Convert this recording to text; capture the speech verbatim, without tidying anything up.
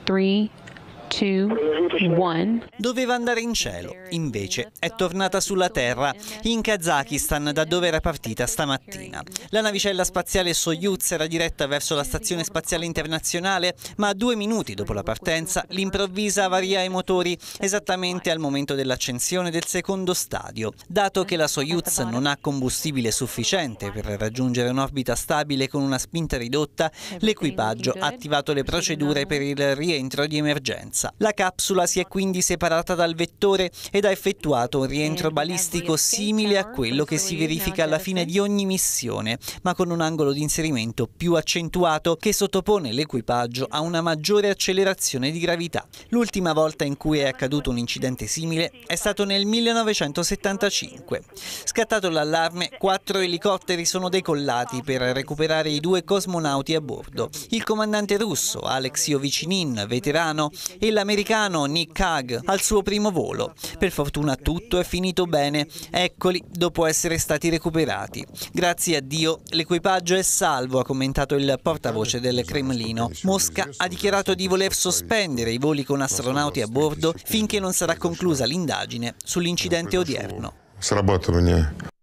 three, two, one. Doveva andare in cielo, invece è tornata sulla Terra, in Kazakistan, da dove era partita stamattina. La navicella spaziale Soyuz era diretta verso la Stazione Spaziale Internazionale, ma due minuti dopo la partenza l'improvvisa avaria ai motori, esattamente al momento dell'accensione del secondo stadio. Dato che la Soyuz non ha combustibile sufficiente per raggiungere un'orbita stabile con una spinta ridotta, l'equipaggio ha attivato le procedure per il rientro di emergenza. La capsula si è quindi separata dal vettore ed ha effettuato un rientro balistico simile a quello che si verifica alla fine di ogni missione, ma con un angolo di inserimento più accentuato che sottopone l'equipaggio a una maggiore accelerazione di gravità. L'ultima volta in cui è accaduto un incidente simile è stato nel millenovecentosettantacinque. Scattato l'allarme, quattro elicotteri sono decollati per recuperare i due cosmonauti a bordo. Il comandante russo Alexei Ovechinin, veterano, e l'americano Nick Hague al suo primo volo. Per fortuna tutto è finito bene, eccoli dopo essere stati recuperati. Grazie a Dio l'equipaggio è salvo, ha commentato il portavoce del Cremlino. Mosca ha dichiarato di voler sospendere i voli con astronauti a bordo finché non sarà conclusa l'indagine sull'incidente odierno.